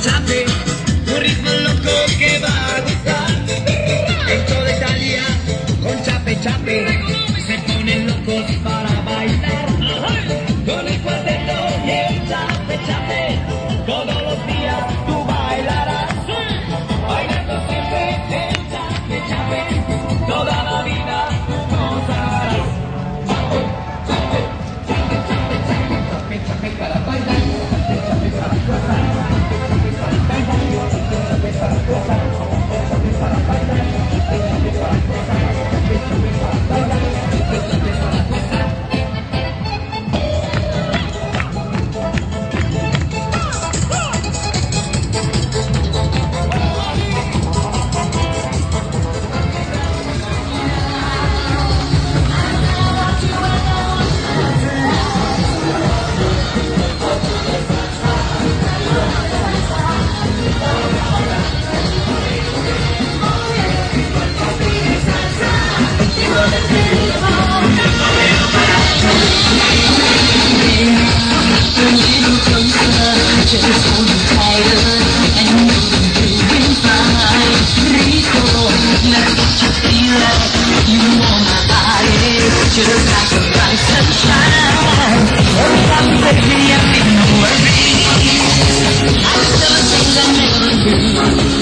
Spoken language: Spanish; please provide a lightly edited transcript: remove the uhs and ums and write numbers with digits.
chape, un ritmo loco que va a gustar. En toda Italia, con chape chape, se ponen locos para bailar. Con el cuarteto y el chape chape, todos los días tú bailarás. Bailando siempre el chape chape, toda la vida gozarás. Chape, chape, chape, chape, chape, chape para bailar, chape, chape para gozar, chape, chape para bailar, chape para gozar, chape para bailar, chape para gozar, chape para bailar, chape para gozar. Just like a bright sunshine. Every time you take me, I'm in no worries. I just do the things I never do.